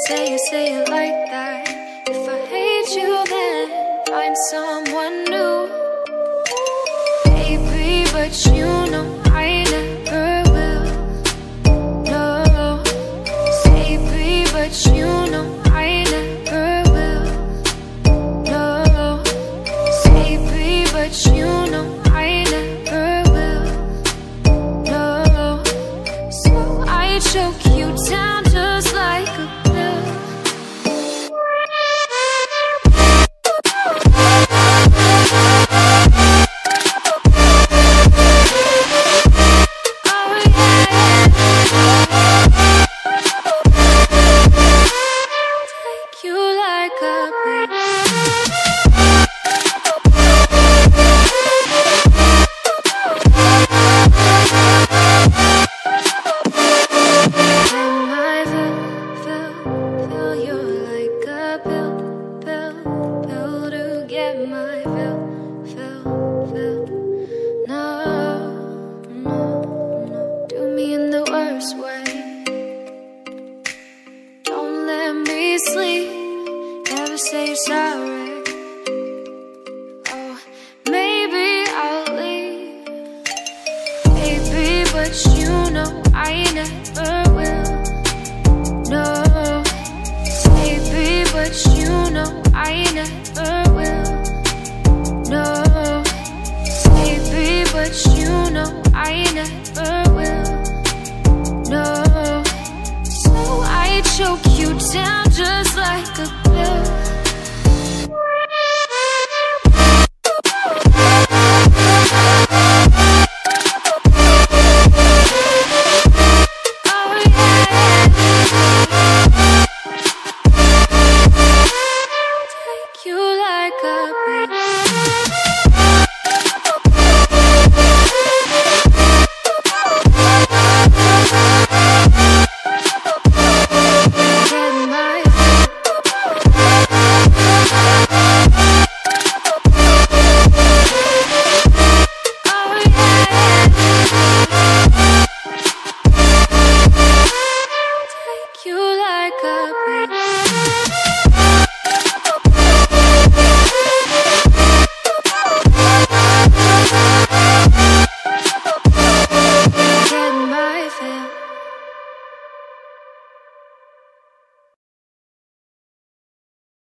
say it like that. If I hate you, then find someone new. Baby, but you know I never will. No, baby, but you know I never will. No, baby, but you know I never will. No, so I choke you down just like a pill. No, do me in the worst way.